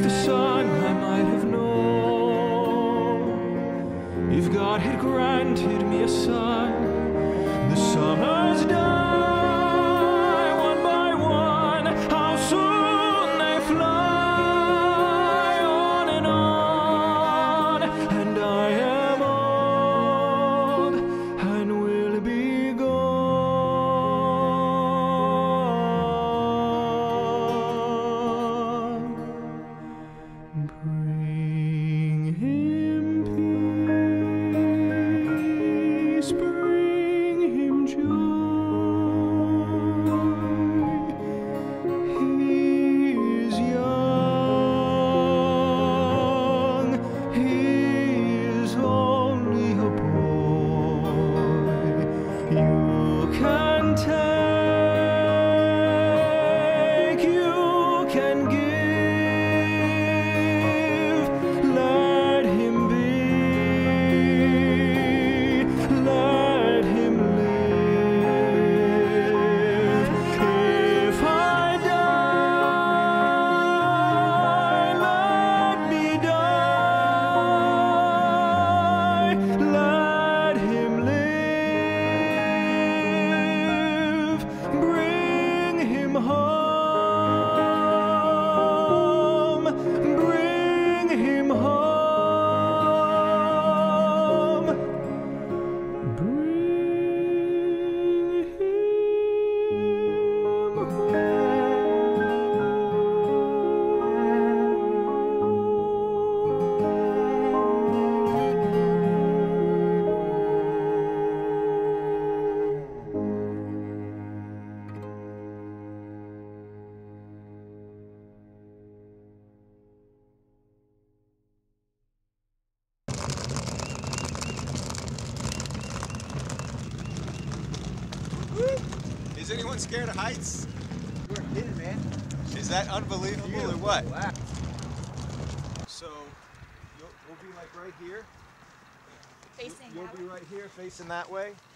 the sun I might have known. If God had granted me a son, the summers die one by one. How soon they fly on and on. And I am old and will be gone. Bring him peace, bring him joy. He is young, he is only a boy. You can take, you can give. Let him be, let him live. If I die, let me die. Let him live. Bring him home. Bring him home. Bring him Is anyone scared of heights? We're kidding, man. Is that unbelievable or what? Wow. So, we'll be like right here. Facing You'll that be way? right here facing that way.